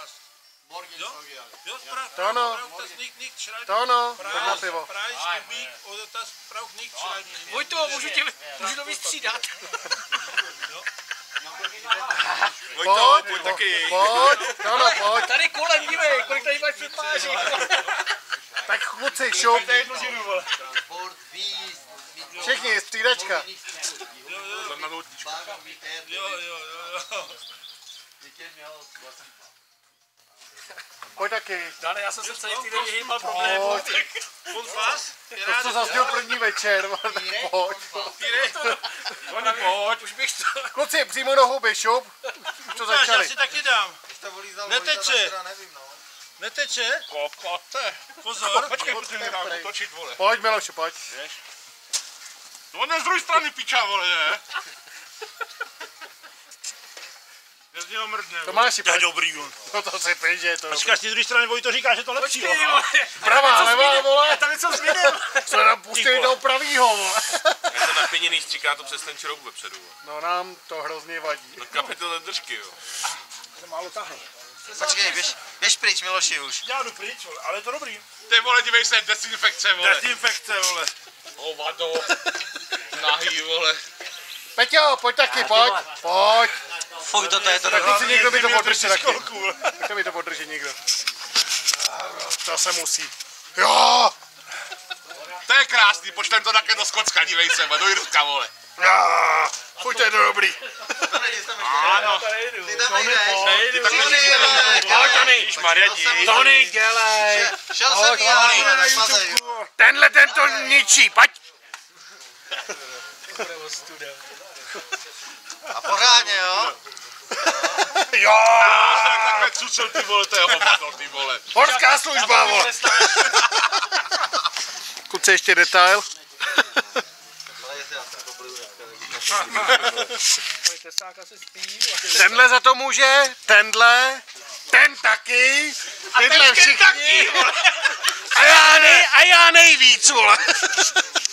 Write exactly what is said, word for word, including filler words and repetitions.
Spaß. Morgen Jo? sage ich alle. Ja, braucht, To ano. braucht das nicht, nicht schreiben. To ano, Preis, pojď na pivo. Preis, Kubík, oder das braucht nicht schreiben. Vojto, můžu tě, můžu to vystřídat. Pojď, pojď taky. Pojď, to ano, pojď. Tady kolem, dívej, kolik tady máš předpáží. Tak kluci, šup. Transport, víz, Všichni, střídačka. Jo, jo, bago, jo, jo, jo, jo. Pojď taky. Dane, já jsem se celý týden vyhýbal problému. Pojď. Und was? To co zazněl první večer, tak pojď. Oni, pojď. Už bych to... Kluci, přímo do huby, šup. Už to Ukáž, já začali. si taky dám. Neteče. nevím, no. Neteče? Kopate. Pozor. Počkej, protože mi dám otočit, vole. Pojď, Miloši, pojď. To ne z druhé strany piča, vole, ne? Já z něho mrdne, vole. Tomáši, pojď. dobrý, on. No to si píš, že je to Počkej, z té druhé strany Vojto říká, že to lepší. Počkej, vole. pravá, levá, vole. Tam něco změnil. Co nám pustili toho pravýho, vole. Je to napěněný, stříká to přes ten črouk vepředu. No nám to hrozně vadí. No kapitole držky, jo. To málo tahne. Počkej, běž, běž pryč, Miloši, už. Já jdu pryč, vole, ale je to dobrý. Ty vole, dívej se, desinfekce, vole. Desinfekce, vole. Hovado. Nahý, vole. Peťo, pojď taky, pojď. Pojď. Fuj, to je to Tak kluci, někdo by to podrží taky. Školku, Tak to by to podrží někdo. To se musí. Jo! To je krásný, počtem to také do Skotska, dívej se, do Jirska, vole. Jo! Fuj, to je to dobrý. Ano. Ty tam nejdeš. Ty tak Pojď, Tony. Maria, dík. Tony, dělej. Šel jsem já, ale nezmazej. Tenhle ten to ničí, pojď. A pořádně, jo? Jo! Takhle cucel, ty vole, to je hovado, ty vole. Horská služba, vole. Kluci, ještě detail. Tenhle za to může, tenhle, ten taky, tyhle všichni. A já, nej, a já nejvíc, vole.